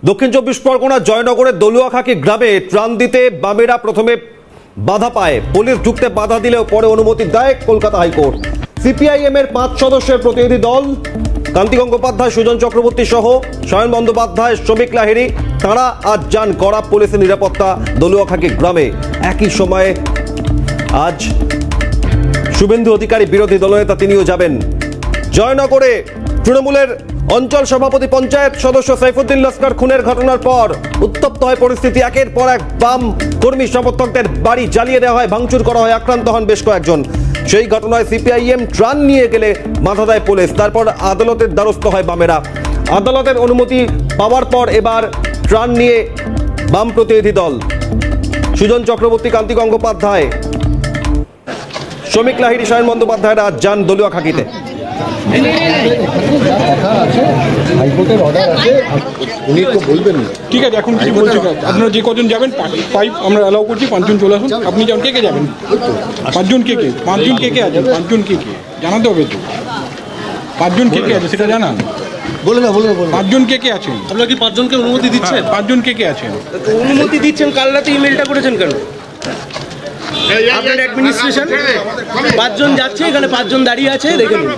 দক্ষিণ চব্বিশ পরগনা জয়নগরের দলুয়াখাকি গ্রামে ত্রাণ দিতে বামেরা প্রথমে বাধা পায়। পুলিশ ঢুকতে বাধা দিলেও পরে অনুমতি দেয় কলকাতা হাইকোর্ট। সিপিআইএম এর 5 সদস্যের প্রতিনিধি দল কান্তি গঙ্গোপাধ্যায়, সুজন চক্রবর্তী সহ সায়ন বন্দ্যোপাধ্যায়, শ্রমিক লাহিড়ী তারা আজ যান কড়া পুলিশের নিরাপত্তা দলুয়াখাকি গ্রামে। একই সময়ে আজ শুভেন্দু অধিকারী বিরোধী দলনেতা তিনিও যাবেন। জয়নগরে তৃণমূলের অঞ্চল সভাপতি পঞ্চায়েত সদস্য সাইফুদ্দিন লস্কর খুনের ঘটনার পর উত্তপ্ত হয় পরিস্থিতি। একের পর এক বাম কর্মী সমর্থকদের বাড়ি জ্বালিয়ে দেওয়া হয়, ভাঙচুর করা হয়, আক্রান্ত হন বেশ কয়েকজন। সেই ঘটনায় সিপিআইএম ত্রাণ নিয়ে গেলে বাধা দেয় পুলিশ। তারপর আদালতের দ্বারস্থ হয় বামেরা। আদালতের অনুমতি পাওয়ার পর এবার ত্রাণ নিয়ে বাম প্রতিনিধি দল সুজন চক্রবর্তী, কান্তি গঙ্গোপাধ্যায়, শ্রমিক লাহিড়ী, সায়ন বন্দ্যোপাধ্যায়রা আজ যান দলুয়াখাকিতে। হাইকোর্টের অর্ডার আছে, উনি তো বলবেন। ঠিক আছে, এখন কিছু বলছি না। আপনারা যে কজন যাবেন 5 আমরা অ্যালাউ করছি, 5 জন চলে আসুন। আপনি যান, কে কে যাবেন? 5 জন কে কে? 5 জন কে কে আছেন? 5 জন কে কে জানাতে হবে তো। 5 জন কে কে আছে সেটা জানান। বলে না, বলে 5 জন কে কে আছেন? আপনারা কি 5 জনকে অনুমতি দিচ্ছেন? 5 জন কে কে আছেন? অনুমতি দিচ্ছেন, কাল রাতে ইমেলটা করেছেন কেন? আপনার অ্যাডমিনিস্ট্রেশন 5 জন যাচ্ছে, এখানে 5 জন দাঁড়িয়ে আছে, দেখে নিন।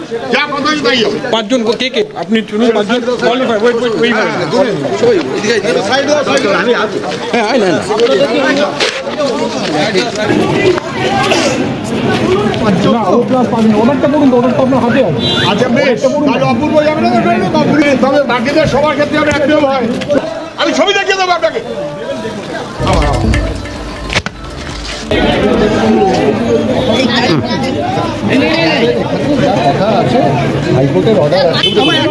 5 জন কে কে? আপনি শুনুন, 5 জন কোয়ালিফাই। হ্যাঁ, আয় না অর্ডারটা করুন তো, অর্ডারটা আপনার হাতে আছে। আচ্ছা বেশ, তাহলে অপূর্ব যাবে না, তবে বাকিদের সবার ক্ষেত্রে আমি একদম হয়। আমি ছবি দেখিয়ে দেবো আপনাকে। কথা আছে, হাইকোর্টের অর্ডার আছে।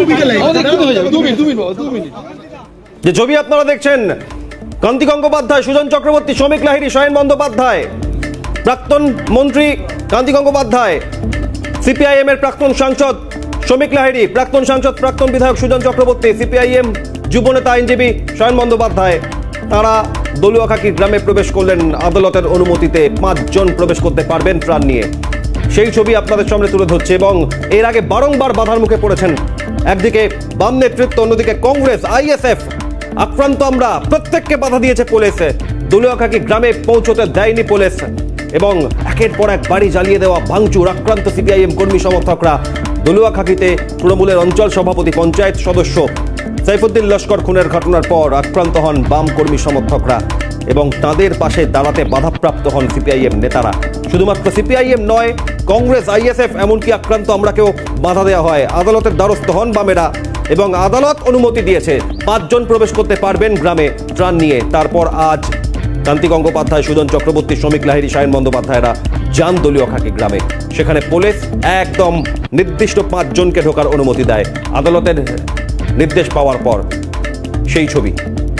যে ছবি আপনারা দেখছেন, কান্তি গঙ্গোপাধ্যায়, সুজন চক্রবর্তী, শ্রমিক লাহিড়ী, সায়ন বন্দ্যোপাধ্যায়, প্রাক্তন মন্ত্রী কান্তি গঙ্গোপাধ্যায়, সিপিআইএম এর প্রাক্তন সাংসদ শ্রমিক লাহিড়ী, প্রাক্তন সাংসদ প্রাক্তন বিধায়ক সুজন চক্রবর্তী, সিপিআইএম যুবনেতা আইনজীবী সায়ন বন্দ্যোপাধ্যায়, তারা দলুয়াখাকি গ্রামে প্রবেশ করলেন আদালতের অনুমতিতে। 5 জন প্রবেশ করতে পারবেন ত্রাণ নিয়ে। সেই ছবি আপনাদের সামনে তুলে ধরছে এবং এর আগে বারংবার বাধার মুখে পড়েছেন। একদিকে বাম নেতৃত্ব, অন্যদিকে কংগ্রেস, আইএসএফ। আক্রান্ত আমরা, প্রত্যেককে বাধা দিয়েছে পুলিশ। দলুয়াখাকি গ্রামে পৌঁছতে দেয়নি পুলিশ এবং একের পর এক বাড়ি জ্বালিয়ে দেওয়া, ভাঙচুর, আক্রান্ত সিপিআইএম কর্মী সমর্থকরা। দলুয়াখাকিতে তৃণমূলের অঞ্চল সভাপতি পঞ্চায়েত সদস্য সাইফুদ্দিন লস্কর খুনের ঘটনার পর আক্রান্ত হন বাম কর্মী সমর্থকরা এবং তাদের পাশে দাঁড়াতে বাধাপ্রাপ্ত হন সিপিআইএম নেতারা। শুধুমাত্র সিপিআইএম নয়, কংগ্রেস, আইএসএফ, এমনকি আক্রান্ত আমরাকেও বাধা দেওয়া হয়। আদালতের দ্বারস্থ হন বামেরা এবং আদালত অনুমতি দিয়েছে 5 জন প্রবেশ করতে পারবেন গ্রামে ত্রাণ নিয়ে। তারপর আজ কান্তি গঙ্গোপাধ্যায়, সুজন চক্রবর্তী, শ্রমিক লাহিড়ী, সায়ন বন্দ্যোপাধ্যায়রা যান দলুয়াখাকি গ্রামে। সেখানে পুলিশ একদম নির্দিষ্ট 5 জনকে ঢোকার অনুমতি দেয় আদালতের নির্দেশ পাওয়ার পর। সেই ছবি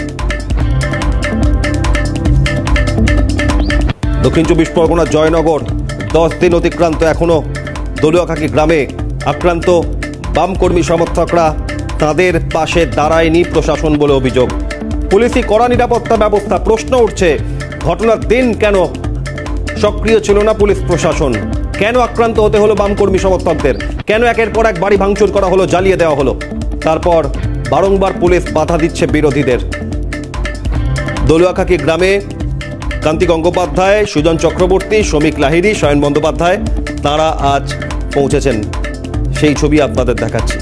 দক্ষিণ চব্বিশ পরগনা জয়নগর। 10 দিন অতিক্রান্ত, এখনো দলুয়াখাকি গ্রামে আক্রান্ত বাম কর্মী সমর্থকরা, তাদের পাশে দাঁড়ায়নি প্রশাসন বলে অভিযোগ। পুলিশই কড়া নিরাপত্তা ব্যবস্থা। প্রশ্ন উঠছে, ঘটনার দিন কেন সক্রিয় ছিল না পুলিশ প্রশাসন? কেন আক্রান্ত হতে হলো বাম কর্মী সমর্থকদের? কেন একের পর এক বাড়ি ভাঙচুর করা হলো, জ্বালিয়ে দেওয়া হলো? তারপর বারংবার পুলিশ বাধা দিচ্ছে বিরোধীদের। দলুয়াখাকি গ্রামে কান্তি গঙ্গোপাধ্যায়, সুজন চক্রবর্তী, শ্রমিক লাহিড়ী, সায়ন বন্দ্যোপাধ্যায় তারা আজ পৌঁছেছেন। সেই ছবি আপনাদের দেখাচ্ছি।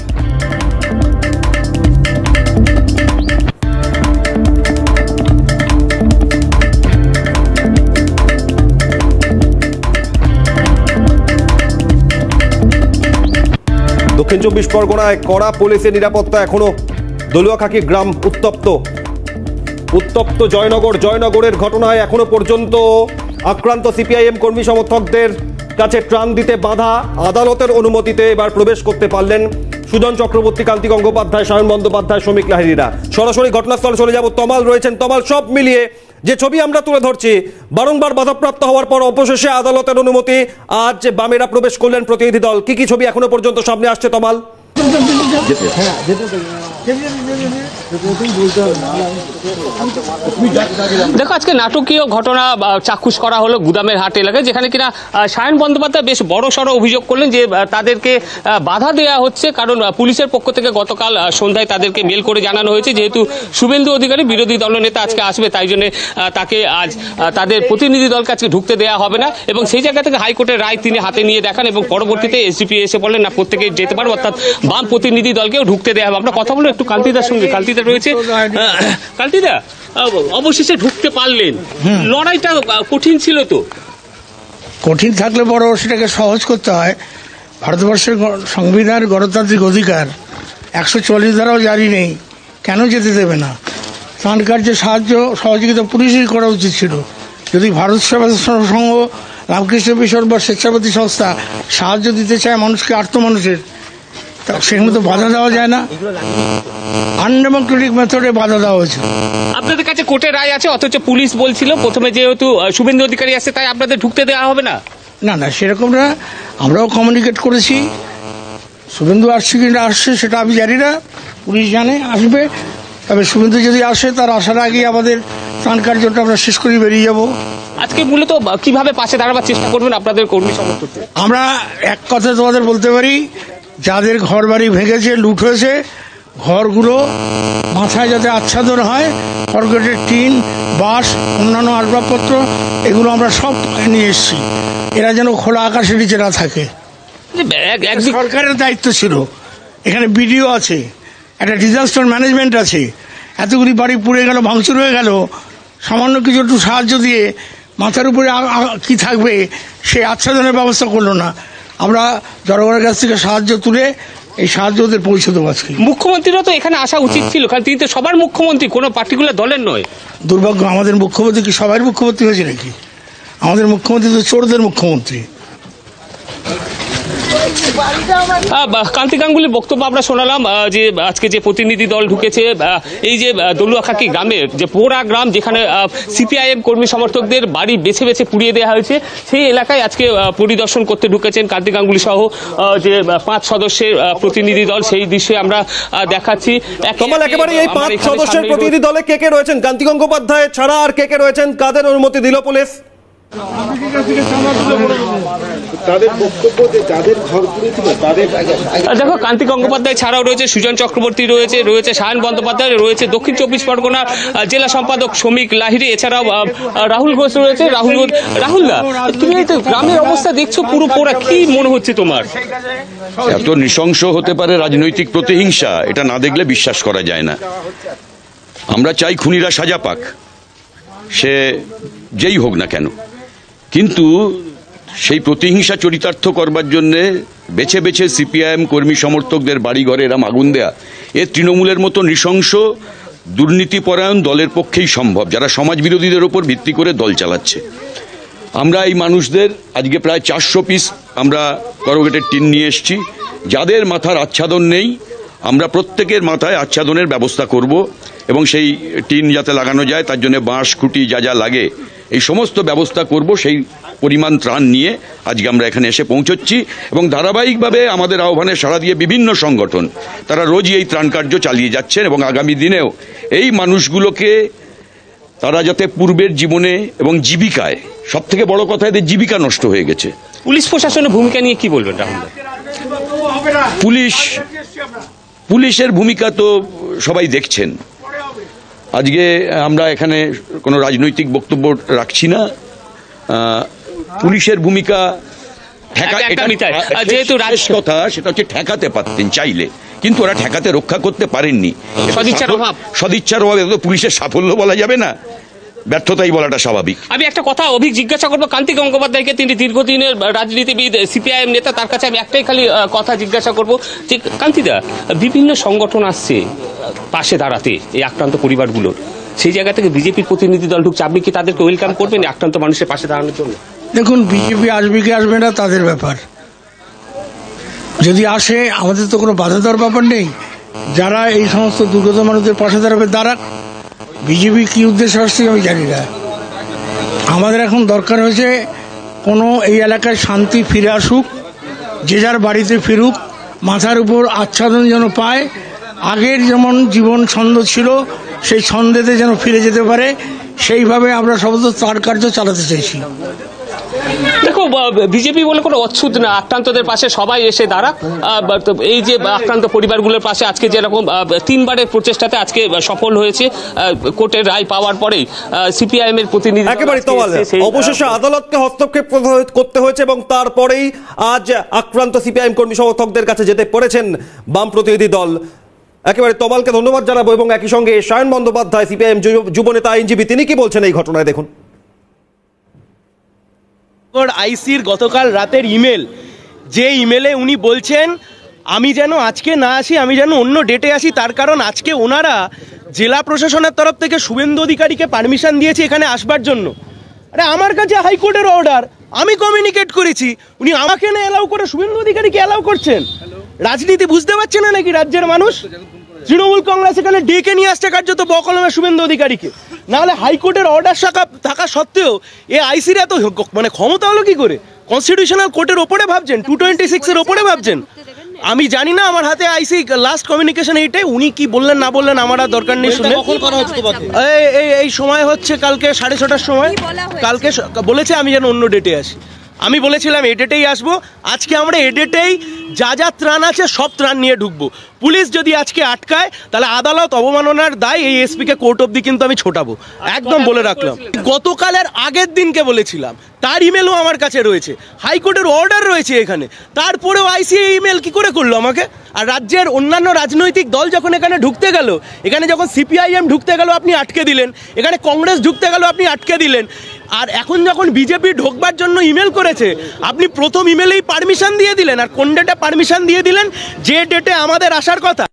দক্ষিণ চব্বিশ পরগনায় কড়া পুলিশের নিরাপত্তা। এখনো দলুয়াখাকি গ্রাম উত্তপ্ত জয়নগরের ঘটনায় এখনো পর্যন্ত আক্রান্ত সিপিআইএম কর্মী সমর্থকদের কাছে ত্রাণ দিতে বাধা। আদালতের অনুমতিতে এবার প্রবেশ করতে পারলেন সুজন চক্রবর্তী, কান্তি গঙ্গোপাধ্যায়, সায়ন বন্দ্যোপাধ্যায়, শ্রমিক লাহিড়ীরা। সরাসরি ঘটনাস্থলে চলে যাব। তমাল রয়েছেন। তমাল, সব মিলিয়ে যে ছবি আমরা তুলে ধরছি, বারংবার বাধাপ্রাপ্ত হওয়ার পর অবশেষে আদালতের অনুমতি, আজ বামেরা প্রবেশ করলেন প্রতিনিধি দল। কি কি ছবি এখনো পর্যন্ত সামনে আসছে তমাল? দেখো আজকে নাটকীয় ঘটনা চাক্ষুষ করা হলো গুদামের হাট এলাকায়, যেখানে কিনা সায়ন বন্দ্যোপাধ্যায় বেশ বড় সড়ো অভিযোগ করলেন যে তাদেরকে বাধা দেওয়া হচ্ছে, কারণ পুলিশের পক্ষ থেকে গতকাল সন্ধ্যায় তাদেরকে মেল করে জানানো হয়েছে যেহেতু শুভেন্দু অধিকারী বিরোধী দলনেতা আজকে আসবে, তাই জন্য তাকে আজ তাদের প্রতিনিধি দলকে আজকে ঢুকতে দেওয়া হবে না, এবং সেই জায়গা থেকে হাইকোর্টের রায় তিনি হাতে নিয়ে দেখান এবং পরবর্তীতে এসডিপি এসে বললেন না প্রত্যেকে যেতে পারবে, অর্থাৎ বাম প্রতিনিধি দলকেও ঢুকতে দেওয়া হবে। আমরা কথা বলবো একটু কান্তিদার সঙ্গে, কান্তিদা রয়েছে। কান্তিদা, অবশেষে ঢুকতে পারলেন, লড়াইটা কঠিন ছিল তো? কঠিন থাকলে বড় সেটাকে সহজ করতে হয়। ভারতবর্ষের সংবিধান গণতান্ত্রিক অধিকার 144 ধারাও জারি নেই, কেন যেতে দেবে না? ত্রাণ কার্যে সাহায্য সহযোগিতা পুলিশই করা উচিত ছিল। যদি ভারত সেবা সংঘ, রামকৃষ্ণ মিশন বা স্বেচ্ছাসেবী সংস্থা সাহায্য দিতে চায় মানুষকে, আর্ত মানুষের, সেখানে তো বাধা দেওয়া যায় না। আনডেমোক্রেটিক মেথডে বাধা দেওয়া হয়েছে। আপনাদের কাছে কোর্টের রায় আছে, অথচ পুলিশ বলছিল প্রথমে যেহেতু শুভেন্দু অধিকারী আসছে তাই আপনাদের ঢুকতে দেওয়া হবে না। না না, সেরকম না। আমরাও কমিউনিকেট করেছি, শুভেন্দু আসছে কি না আসছে সেটা আমি জানি না, পুলিশ জানে আসবে। তবে শুভেন্দু যদি আসে তার আসার আগেই আমাদের ত্রাণ কার্যটা আমরা শেষ করে বেরিয়ে যাব। আজকে মূলত কিভাবে পাশে দাঁড়াবার চেষ্টা করবেন আপনাদের কর্মী সমর্থকদের? আমরা এক কথা তোমাদের বলতে পারি, যাদের ঘর বাড়ি ভেঙেছে, লুট হয়েছে, ঘরগুলো মাথায় যাতে আচ্ছাদন হয়, কর্কটের টিন, বাঁশ, অন্যান্য আসবাবপত্র এগুলো আমরা সব নিয়ে এসেছি, এরা যেন খোলা আকাশের নিচে না থাকে। সরকারের দায়িত্ব ছিল, এখানে বিডিও আছে, একটা ডিজাস্টার ম্যানেজমেন্ট আছে। এতগুলি বাড়ি পুড়ে গেল, ভাঙচুর হয়ে গেল, সামান্য কিছু একটু সাহায্য দিয়ে মাথার উপরে কি থাকবে সেই আচ্ছাদনের ব্যবস্থা করলো না। আমরা জনগণের কাছ থেকে সাহায্য তুলে এই সাহায্য ওদের পৌঁছে দেবো আজকে। মুখ্যমন্ত্রীরও তো এখানে আসা উচিত ছিল, কারণ তিনি তো সবার মুখ্যমন্ত্রী, কোনো পার্টিকুলার দলের নয়। দুর্ভাগ্য, আমাদের মুখ্যমন্ত্রী কি সবার মুখ্যমন্ত্রী হয়েছে নাকি? আমাদের মুখ্যমন্ত্রী তো চোরদের মুখ্যমন্ত্রী। কান্তি গাঙ্গুলির বক্তব্য আমরা শোনালাম যে আজকে যে প্রতিনিধি দল ঢুকেছে, এই যে দলুয়াখাকি গ্রামের যে পোড়া গ্রাম, যেখানে সিপিআইএম কর্মী সমর্থকদের বাড়ি বেছে বেছে পুড়িয়ে দেওয়া হয়েছে, সেই এলাকায় আজকে পরিদর্শন করতে ঢুকেছেন কান্তি গাঙ্গুলি সহ যে 5 সদস্যের প্রতিনিধি দল। সেই দৃশ্যে আমরা দেখাচ্ছি। কমল, একেবারে এই 5 সদস্যের প্রতিনিধি দলে কে কে রয়েছেন? কান্তি গঙ্গোপাধ্যায় ছাড়া আর কে কে রয়েছেন? কাদের অনুমতি দিল পুলিশ? দেখো, কান্তি গঙ্গোপাধ্যায় ছাড়াও রয়েছে সুজন চক্রবর্তী, রয়েছে সায়ন বন্দ্যোপাধ্যায়, রয়েছে দক্ষিণ 24 পরগনার জেলা সম্পাদক শ্রমিক লাহিড়ী, এছাড়াও রাহুল ঘোষ রয়েছে। রাহুল দা, তুমি এই তো গ্রামের অবস্থা দেখছো পুরো পোড়া, কি মনে হচ্ছে তোমার? এত নৃশংস হতে পারে রাজনৈতিক প্রতিহিংসা, এটা না দেখলে বিশ্বাস করা যায় না। আমরা চাই খুনিরা সাজা পাক, সে যেই হোক না কেন, কিন্তু সেই প্রতিহিংসা চরিতার্থ করবার জন্য বেছে বেছে সিপিআইএম কর্মী সমর্থকদের বাড়িঘরে এরম আগুন দেয়া, এ তৃণমূলের মতো নৃশংস দুর্নীতিপরায়ণ দলের পক্ষেই সম্ভব, যারা সমাজ বিরোধীদের ওপর ভিত্তি করে দল চালাচ্ছে। আমরা এই মানুষদের আজকে প্রায় 400 পিস আমরা করগেটের টিন নিয়ে এসেছি। যাদের মাথার আচ্ছাদন নেই, আমরা প্রত্যেকের মাথায় আচ্ছাদনের ব্যবস্থা করব, এবং সেই টিন যাতে লাগানো যায় তার জন্য বাঁশ, খুঁটি যা যা লাগে এই সমস্ত ব্যবস্থা করব। সেই পরিমাণ ত্রাণ নিয়ে আজকে আমরা এখানে এসে পৌঁছচ্ছি, এবং ধারাবাহিকভাবে আমাদের আহ্বানে সাড়া দিয়ে বিভিন্ন সংগঠন তারা রোজই এই ত্রাণ কার্য চালিয়ে যাচ্ছেন, এবং আগামী দিনেও এই মানুষগুলোকে তারা যাতে পূর্বের জীবনে এবং জীবিকায়, সব থেকে বড় কথা এদের জীবিকা নষ্ট হয়ে গেছে। পুলিশ প্রশাসনের ভূমিকা নিয়ে কি বলবেন রাহুল? পুলিশের ভূমিকা তো সবাই দেখছেন। আজকে আমরা এখানে কোনো রাজনৈতিক বক্তব্য রাখছি না। পুলিশের ভূমিকা যেহেতু কথা, সেটা হচ্ছে ঠেকাতে পারতেন চাইলে, কিন্তু ওরা ঠেকাতে রক্ষা করতে পারেননি। সদিচ্ছার অভাবে পুলিশের সাফল্য বলা যাবে না, ব্যর্থতাই বলাটা স্বাভাবিক। আমি একটা কথা জিজ্ঞাসা করবো কান্তি গঙ্গোপাধ্যায়কে, তিনি দীর্ঘদিনের রাজনীতিবিদ, সিপিআইএম নেতা, তার কাছে আমি একটাই খালি কথা জিজ্ঞাসা করবো যে কান্তিদা, বিভিন্ন সংগঠন আসছে পাশে দাঁড়াতে এই আক্রান্ত পরিবারগুলোর, সেই জায়গা থেকে বিজেপির প্রতিনিধি দল ঢুকছে, আপনি কি তাদেরকে ওয়েলকাম করবেন আক্রান্ত মানুষের পাশে দাঁড়ানোর জন্য? দেখুন, বিজেপি আসবে কি আসবে না তাদের ব্যাপার, যদি আসে আমাদের তো কোনো বাধা দেওয়ার ব্যাপার নেই। যারা এই সমস্ত দুর্গত মানুষদের পাশে দাঁড়াবে দাঁড়াক। বিজেপি কি উদ্দেশ্য আসছে আমি জানি না। আমাদের এখন দরকার হয়েছে কোনো এই এলাকায় শান্তি ফিরে আসুক, যে যার বাড়িতে ফিরুক, মাথার উপর আচ্ছাদন যেন পায়, আগের যেমন জীবন ছন্দ ছিল সেই ছন্দেতে যেন ফিরে যেতে পারে, সেইভাবে আমরা সমস্ত তার কার্য চালাতে চাইছি। দেখো, বিজেপি বলে কোনো অচ্ছুত না, আক্রান্তদের পাশে সবাই এসে দাঁড়াক। এই যে আক্রান্ত পরিবারগুলোর পাশে আজকে যেরকম 3 বারের প্রচেষ্টাতে আজকে সফল হয়েছে, কোর্টের রায় পাওয়ার পরেই সিপিআইএম এর প্রতিনিধি একেবারে তওয়াল অবশেষে আদালতকে হস্তক্ষেপ করতে হয়েছে এবং তারপরেই আজ আক্রান্ত সিপিআইএম কর্মী সমর্থকদের কাছে যেতে পেরেছেন বাম প্রতিনিধি দল। একেবারে তওয়ালকে ধন্যবাদ জানাবো এবং একই সঙ্গে সায়ন বন্দ্যোপাধ্যায় সিপিআইএম যুবনেতা আইনজীবী, তিনি কি বলছেন এই ঘটনায় দেখুন। আইসির গতকাল রাতের ইমেল, যে ইমেলে উনি বলছেন আমি যেন আজকে না আসি, আমি যেন অন্য ডেটে আসি, তার কারণ আজকে ওনারা জেলা প্রশাসনের তরফ থেকে শুভেন্দু অধিকারীকে পারমিশন দিয়েছে এখানে আসবার জন্য। আরে আমার কাছে হাইকোর্টের অর্ডার, আমি কমিউনিকেট করেছি, উনি আমাকে না অ্যালাউ করে শুভেন্দু অধিকারীকে অ্যালাউ করছেন। রাজনীতি বুঝতে পারছে না নাকি রাজ্যের মানুষ? তৃণমূল কংগ্রেস এখানে ডেকে নিয়ে আসছে কার্যত বকলমে শুভেন্দু অধিকারীকে, নাহলে হাইকোর্টের অর্ডার থাকা সত্ত্বেও এ আইসির এত মানে ক্ষমতা হলো কি করে? কনস্টিটিউশনাল কোর্টের ওপরে ভাবছেন, 226-এর ওপরে ভাবছেন। আমি জানি না, আমার হাতে আইসি লাস্ট কমিউনিকেশন এইটাই, উনি কি বললেন না বললেন আমার আর দরকার নেই শুনে। এই সময় হচ্ছে কালকে 6:30টার সময়, কালকে বলেছে আমি যেন অন্য ডেটে আসি। আমি বলেছিলাম এ ডেটেই আসবো। আজকে আমরা এ ডেটেই যা ত্রাণ আছে সব ত্রাণ নিয়ে ঢুকবো। পুলিশ যদি আজকে আটকায় তাহলে আদালত অবমাননার দায় এই এসপিকে কোর্ট অবধি কিন্তু আমি ছোটাবো, একদম বলে রাখলাম। গতকালের আগের দিনকে বলেছিলাম, তার ইমেলও আমার কাছে রয়েছে, হাইকোর্টের অর্ডার রয়েছে এখানে, তারপরেও আইসিআই ইমেল কি করে করলো আমাকে? আর রাজ্যের অন্যান্য রাজনৈতিক দল যখন এখানে ঢুকতে গেল, এখানে যখন সিপিআইএম ঢুকতে গেল আপনি আটকে দিলেন, এখানে কংগ্রেস ঢুকতে গেল আপনি আটকে দিলেন, আর এখন যখন বিজেপি ঢোকবার জন্য ইমেল করেছে আপনি প্রথম ইমেলেই পারমিশন দিয়ে দিলেন। আর কোন ডেটে পারমিশন দিয়ে দিলেন? যে ডেটে আমাদের আসার কথা